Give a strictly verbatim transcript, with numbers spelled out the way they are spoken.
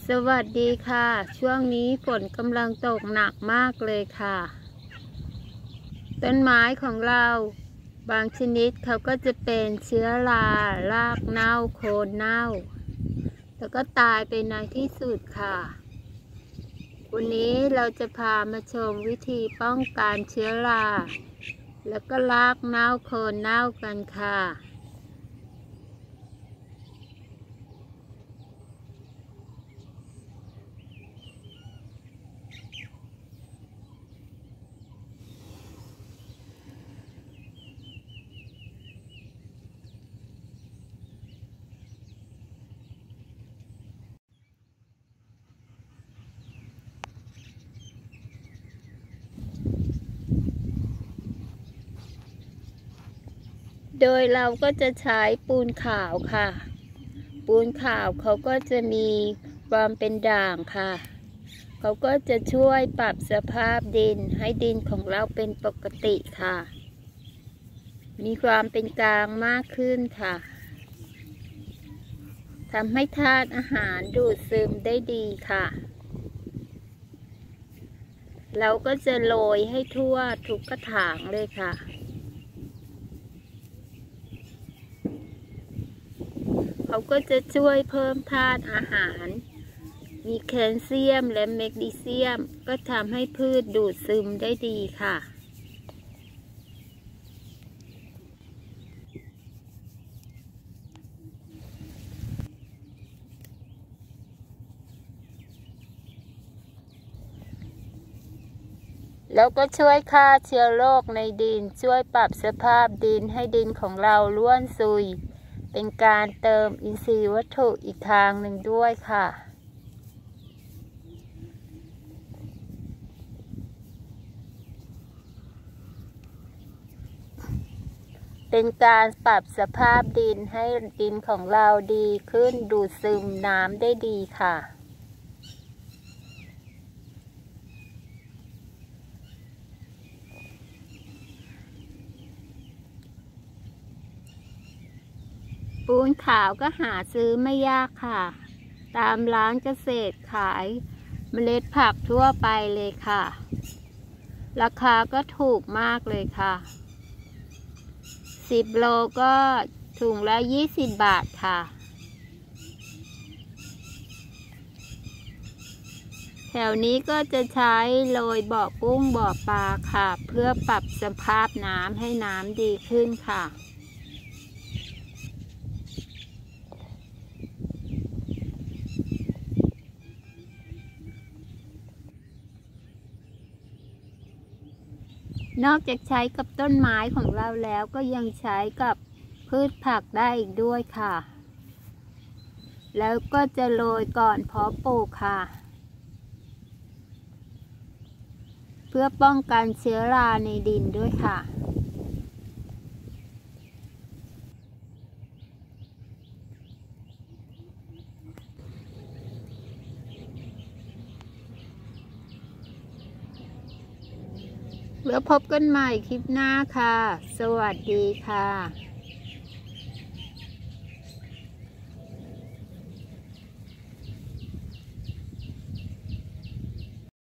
สวัสดีค่ะช่วงนี้ฝนกำลังตกหนักมากเลยค่ะต้นไม้ของเราบางชนิดเขาก็จะเป็นเชื้อรารากเน่าโคนเน่าแล้วก็ตายไปในที่สุดค่ะวันนี้เราจะพามาชมวิธีป้องกันเชื้อราแล้วก็รากเน่าโคนเน่ากันค่ะโดยเราก็จะใช้ปูนขาวค่ะปูนขาวเขาก็จะมีความเป็นด่างค่ะเขาก็จะช่วยปรับสภาพดินให้ดินของเราเป็นปกติค่ะมีความเป็นกลางมากขึ้นค่ะทำให้ธาตุอาหารดูดซึมได้ดีค่ะเราก็จะโรยให้ทั่วทุกกระถางเลยค่ะเขาก็จะช่วยเพิ่มธาตุอาหารมีแคลเซียมและแมกนีเซียมก็ทำให้พืชดูดซึมได้ดีค่ะแล้วก็ช่วยฆ่าเชื้อโรคในดินช่วยปรับสภาพดินให้ดินของเราร่วนซุยเป็นการเติมอินทรีย์วัตถุอีกทางหนึ่งด้วยค่ะเป็นการปรับสภาพดินให้ดินของเราดีขึ้นดูดซึมน้ำได้ดีค่ะปูนขาวก็หาซื้อไม่ยากค่ะตามร้านเกษตรขายเมล็ดผักทั่วไปเลยค่ะราคาก็ถูกมากเลยค่ะสิบโลก็ถุงละยี่สิบบาทค่ะแถวนี้ก็จะใช้โรยบ่อกุ้งบ่อปลาค่ะเพื่อปรับสภาพน้ำให้น้ำดีขึ้นค่ะนอกจากใช้กับต้นไม้ของเราแล้วก็ยังใช้กับพืชผักได้อีกด้วยค่ะแล้วก็จะโรยก่อนเพาะปลูกค่ะเพื่อป้องกันเชื้อราในดินด้วยค่ะแล้วพบกันใหม่คลิปหน้าค่ะสวัสดีค่ะ